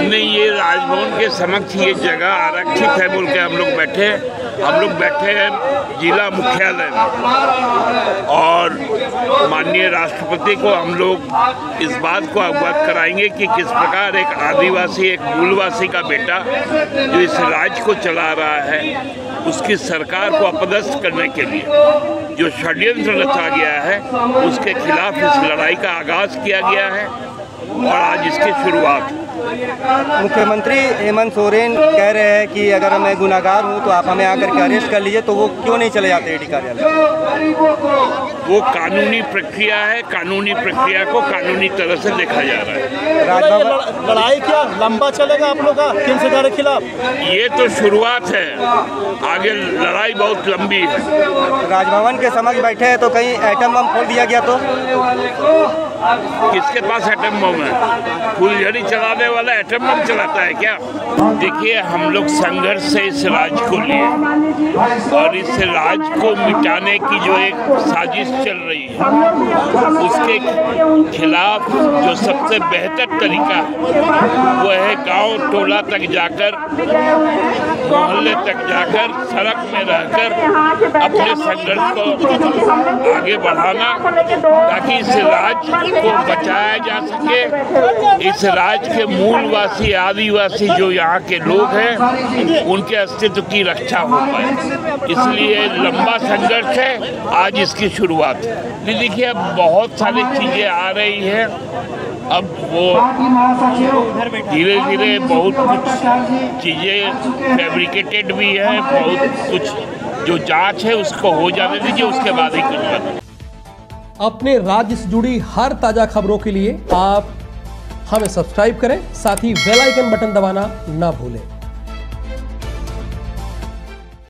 हमने ये राजभवन के समक्ष ये जगह आरक्षित है बोल के हम लोग बैठे हैं जिला मुख्यालय में, और माननीय राष्ट्रपति को हम लोग इस बात को अवगत कराएंगे कि किस प्रकार एक आदिवासी, एक मूलवासी का बेटा जो इस राज्य को चला रहा है, उसकी सरकार को अपदस्थ करने के लिए जो षड्यंत्र रचा गया है, उसके खिलाफ इस लड़ाई का आगाज किया गया है और आज इसकी शुरुआत। मुख्यमंत्री हेमंत सोरेन कह रहे हैं कि अगर मैं गुनाहगार हूं तो आप हमें आकर के अरेस्ट कर लीजिए, तो वो क्यों नहीं चले जाते ईडी कार्यालय? वो कानूनी प्रक्रिया है, कानूनी प्रक्रिया को कानूनी तरह से देखा जा रहा है। राजभवन लड़ाई क्या लंबा चलेगा आप लोग का केंद्र सरकार के खिलाफ? ये तो शुरुआत है, आगे लड़ाई बहुत लंबी है। राजभवन के समक्ष बैठे हैं तो कहीं एटम बम खोल दिया गया तो? किसके पास एटम बम है? फुलझड़ी चलाने वाला एटम बम चलाता है क्या? देखिए, हम लोग संघर्ष से इस राज्य को लिए और इस राज्य को मिटाने की जो एक साजिश चल रही है, उसके खिलाफ जो सबसे बेहतर तरीका है वो है गांव टोला तक जाकर, मोहल्ले तक जाकर, सड़क में रहकर अपने संघर्ष को आगे बढ़ाना, ताकि इस राज्य को बचाया जा सके, इस राज्य के मूलवासी, आदिवासी जो यहाँ के लोग हैं, उनके अस्तित्व की रक्षा हो पाए। इसलिए लंबा संघर्ष है, आज इसकी शुरुआत है। देखिए, अब बहुत सारी चीज़ें आ रही हैं, अब वो धीरे धीरे बहुत कुछ चीज़ें फैब्रिकेटेड भी है, बहुत कुछ जो जांच है उसको हो जाने दीजिए, उसके बाद ही कुछ बने। अपने राज्य से जुड़ी हर ताजा खबरों के लिए आप हमें सब्सक्राइब करें, साथ ही बेल आइकन बटन दबाना ना भूलें।